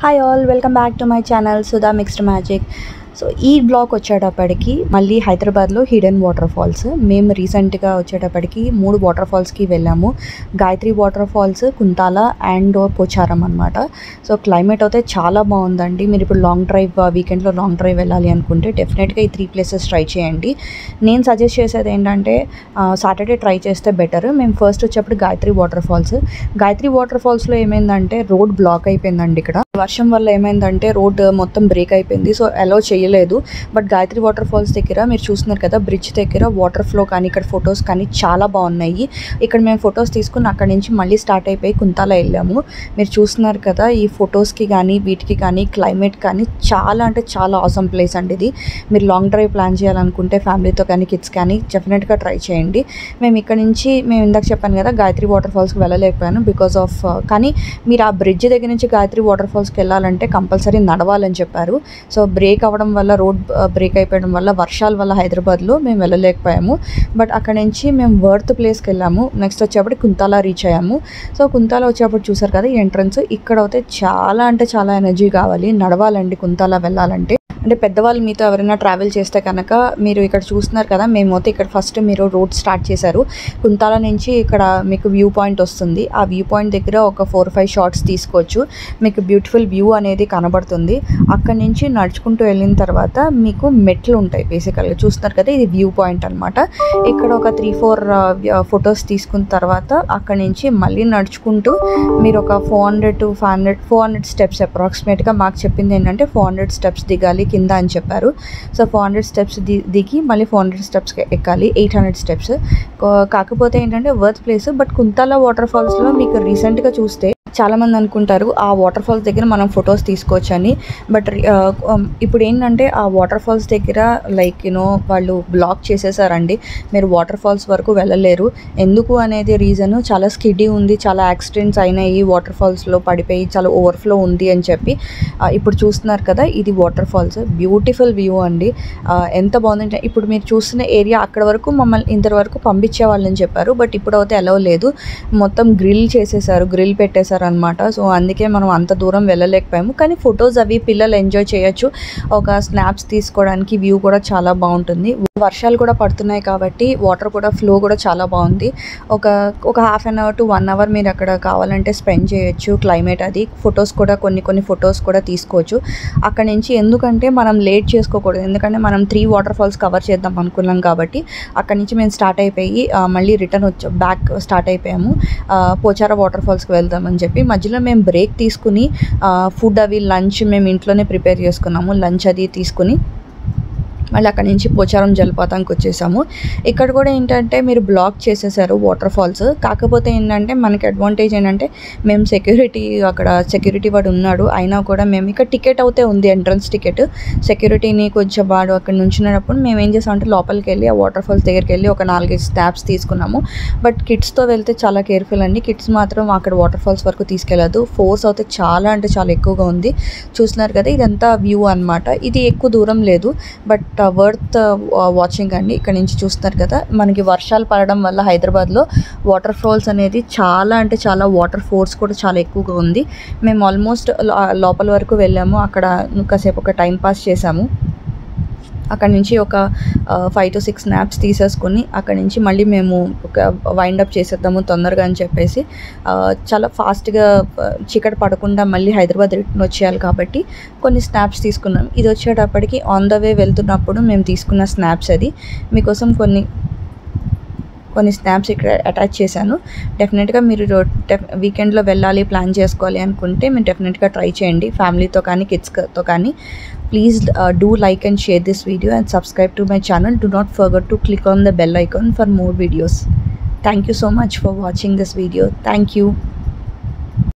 Hi all, welcome back to my channel Sudha mixed magic. So ఈ blog వచ్చేటప్పటికి మళ్ళీ హైదరాబాద్లో హిడెన్ వాటర్ ఫాల్స్. మేము రీసెంట్గా వచ్చేటప్పటికి 3 వాటర్ ఫాల్స్కి వెళ్ళాము. Gayatri water falls, Kuntala and Pocharam అనమాట. సో క్లైమేట్ అయితే చాలా బాగుందండి. మీరు ఇప్పుడు వీకెండ్లో లాంగ్ డ్రైవ్ వెళ్ళాలి అనుకుంటే డెఫినెట్గా ఈ 3 ప్లేసెస్ ట్రై చేయండి. నేను సజెస్ట్ చేసేది ఏంటంటే సాటర్డే ట్రై చేస్తే బెటర్. మేము ఫస్ట్ వచ్చేప్పుడు గాయత్రి వాటర్ ఫాల్స్లో ఏమైందంటే రోడ్ బ్లాక్ అయిపోయిందండి. ఇక్కడ వర్షం వల్ల ఏమైందంటే రోడ్ మొత్తం బ్రేక్ అయిపోయింది. సో అలో చేయలేదు. బట్ గాయత్రి వాటర్ ఫాల్స్ దగ్గర మీరు చూస్తున్నారు కదా, బ్రిడ్జ్ దగ్గర వాటర్ ఫ్లో కానీ ఇక్కడ ఫొటోస్ కానీ చాలా బాగున్నాయి. ఇక్కడ మేము ఫొటోస్ తీసుకుని అక్కడి నుంచి మళ్ళీ స్టార్ట్ అయిపోయి కుంతాల వెళ్ళాము. మీరు చూస్తున్నారు కదా, ఈ ఫొటోస్కి కానీ వీటికి కానీ క్లైమేట్ కానీ చాలా అంటే చాలా ఆసమ్ ప్లేస్ అండి ఇది. మీరు లాంగ్ డ్రైవ్ ప్లాన్ చేయాలనుకుంటే ఫ్యామిలీతో కానీ కిడ్స్ కానీ డెఫినెట్గా ట్రై చేయండి. మేము ఇందాక చెప్పాను కదా, గాయత్రి వాటర్ ఫాల్స్కి వెళ్ళలేకపోయాను బికాస్ ఆఫ్ కానీ మీరు ఆ బ్రిడ్జ్ దగ్గర నుంచి గాయత్రి వాటర్ ఫాల్స్కి వెళ్ళాలంటే కంపల్సరీ నడవాలని చెప్పారు. సో బ్రేక్ అవ్వడం వల్ల, రోడ్ బ్రేక్ అయిపోవడం వల్ల, వర్షాల వల్ల హైదరాబాద్లో మేము వెళ్ళలేకపోయాము. బట్ అక్కడ నుంచి మేము వర్త్ ప్లేస్కి వెళ్ళాము. నెక్స్ట్ వచ్చేప్పుడు కుంతాల రీచ్ అయ్యాము. సో కుంతాల వచ్చేప్పుడు చూసారు కదా ఎంట్రన్స్, ఇక్కడ అయితే చాలా అంటే చాలా ఎనర్జీ కావాలి, నడవాలండి కుంతాల వెళ్ళాలంటే. అంటే పెద్దవాళ్ళు మీతో ఎవరైనా ట్రావెల్ చేస్తే కనుక మీరు ఇక్కడ చూస్తున్నారు కదా, మేమైతే ఇక్కడ ఫస్ట్ మీరు రోడ్ స్టార్ట్ చేశారు. కుంతాల నుంచి ఇక్కడ మీకు వ్యూ పాయింట్ వస్తుంది. ఆ వ్యూ పాయింట్ దగ్గర ఒక 4-5 షాట్స్ తీసుకోవచ్చు. మీకు బ్యూటిఫుల్ వ్యూ అనేది కనబడుతుంది. అక్కడి నుంచి నడుచుకుంటూ వెళ్ళిన తర్వాత మీకు మెట్లు ఉంటాయి. బేసికల్గా చూస్తున్నారు కదా, ఇది వ్యూ పాయింట్ అనమాట. ఇక్కడ ఒక 3-4 ఫొటోస్ తీసుకున్న తర్వాత అక్కడి నుంచి మళ్ళీ నడుచుకుంటూ మీరు ఒక 400 స్టెప్స్ అప్రాక్సిమేట్గా మాకు చెప్పింది ఏంటంటే 400 స్టెప్స్ దిగాలి కింద అని చెప్పారు. సో 400 స్టెప్స్ దిగి మళ్ళీ 400 స్టెప్స్ ఎక్కాలి, 800 స్టెప్స్. కాకపోతే ఏంటంటే worth place. But Kuntala water ఫాల్స్లో మీకు రీసెంట్గా చూస్తే చాలామంది అనుకుంటారు ఆ వాటర్ ఫాల్స్ దగ్గర మనం ఫొటోస్ తీసుకోవచ్చని. బట్ ఇప్పుడు ఏంటంటే ఆ వాటర్ ఫాల్స్ దగ్గర వాళ్ళు బ్లాక్ చేసేసారండి. మీరు వాటర్ ఫాల్స్ వరకు వెళ్ళలేరు. ఎందుకు అనేది రీజను చాలా స్కిడ్డీ ఉంది, చాలా యాక్సిడెంట్స్ అయినాయి వాటర్ ఫాల్స్లో పడిపోయి, చాలా ఓవర్ఫ్లో ఉంది అని చెప్పి. ఇప్పుడు చూస్తున్నారు కదా, ఇది వాటర్ ఫాల్స్. బ్యూటిఫుల్ వ్యూ అండి. ఎంత బాగుందంటే ఇప్పుడు మీరు చూస్తున్న ఏరియా అక్కడ వరకు మమ్మల్ని ఇంతవరకు పంపించేవాళ్ళని చెప్పారు. బట్ ఇప్పుడు అయితే అలౌ లేదు, మొత్తం గ్రిల్ పెట్టేశారు అనమాట. సో అందుకే మనం అంత దూరం వెళ్ళలేకపోయాము. కానీ ఫొటోస్ అవి పిల్లలు ఎంజాయ్ చేయొచ్చు. ఒక స్నాప్స్ తీసుకోవడానికి వ్యూ కూడా చాలా బాగుంటుంది. వర్షాలు కూడా పడుతున్నాయి కాబట్టి వాటర్ కూడా ఫ్లో కూడా చాలా బాగుంది. ఒక half an hour to 1 hour మీరు అక్కడ కావాలంటే స్పెండ్ చేయొచ్చు. క్లైమేట్ అది ఫొటోస్ కూడా కొన్ని ఫొటోస్ కూడా తీసుకోవచ్చు అక్కడ నుంచి. ఎందుకంటే మనం లేట్ చేసుకోకూడదు, ఎందుకంటే మనం 3 వాటర్ ఫాల్స్ కవర్ చేద్దాం అనుకున్నాం కాబట్టి అక్కడ నుంచి మేము స్టార్ట్ అయిపోయి మళ్ళీ రిటర్న్ బ్యాక్ స్టార్ట్ అయిపోయాము. పోచారం వాటర్ ఫాల్స్కి వెళ్దామని చెప్పి మధ్యలో మేము బ్రేక్ తీసుకుని ఫుడ్ అవి లంచ్ మేము ఇంట్లోనే ప్రిపేర్ చేసుకున్నాము. లంచ్ అది తీసుకుని మళ్ళీ అక్కడి నుంచి పోచారం జలపాతానికి వచ్చేసాము. ఇక్కడ కూడా ఏంటంటే మీరు బ్లాక్ చేసేసారు వాటర్ ఫాల్స్. కాకపోతే ఏంటంటే మనకి అడ్వాంటేజ్ ఏంటంటే మేము అక్కడ సెక్యూరిటీ వాడు ఉన్నాడు. అయినా కూడా మేము ఇక్కడ టికెట్ అయితే ఉంది, ఎంట్రన్స్ టికెట్. సెక్యూరిటీని కొంచెం వాడు అక్కడ నుంచున్నప్పుడు మేము ఏం చేసామంటే లోపలికి వెళ్ళి ఆ వాటర్ ఫాల్స్ దగ్గరికి వెళ్ళి ఒక 4-5 స్నాప్స్ తీసుకున్నాము. బట్ కిడ్స్తో వెళ్తే చాలా కేర్ఫుల్ అండి. కిడ్స్ మాత్రం అక్కడ వాటర్ ఫాల్స్ వరకు తీసుకెళ్ళదు. ఫోర్స్ అయితే చాలా అంటే చాలా ఎక్కువగా ఉంది. చూస్తున్నారు కదా, ఇదంతా వ్యూ అనమాట. ఇది ఎక్కువ దూరం లేదు, బట్ వర్త్ వాచింగ్ అండి. ఇక్కడ నుంచి చూస్తున్నారు కదా, మనకి వర్షాలు పడడం వల్ల హైదరాబాద్లో వాటర్ ఫాల్స్ అనేది చాలా అంటే చాలా వాటర్ ఫోర్స్ కూడా చాలా ఎక్కువగా ఉంది. మేము ఆల్మోస్ట్ లోపల వరకు వెళ్ళాము. అక్కడ కాసేపు ఒక టైం పాస్ చేసాము. అక్కడ నుంచి ఒక 5 to 6 స్నాప్స్ తీసేసుకొని అక్కడి నుంచి మళ్ళీ మేము ఒక వైండప్ చేసేద్దాము తొందరగా అని చెప్పేసి చాలా ఫాస్ట్గా చీకటి పడకుండా మళ్ళీ హైదరాబాద్ రిటర్న్ వచ్చేయాలి కాబట్టి కొన్ని స్నాప్స్ తీసుకున్నాం. ఇది వచ్చేటప్పటికి ఆన్ ద వే వెళ్తున్నప్పుడు మేము తీసుకున్న స్నాప్స్. అది మీకోసం కొన్ని స్నాప్స్ ఇక్కడ అటాచ్ చేశాను. డెఫినెట్గా మీరు వీకెండ్లో వెళ్ళాలి ప్లాన్ చేసుకోవాలి అనుకుంటే మీరు డెఫినెట్గా ట్రై చేయండి ఫ్యామిలీతో కానీ కిడ్స్తో కానీ. Please do like and share this video and subscribe to my channel. Do not forget to click on the bell icon for more videos. Thank you so much for watching this video. Thank you.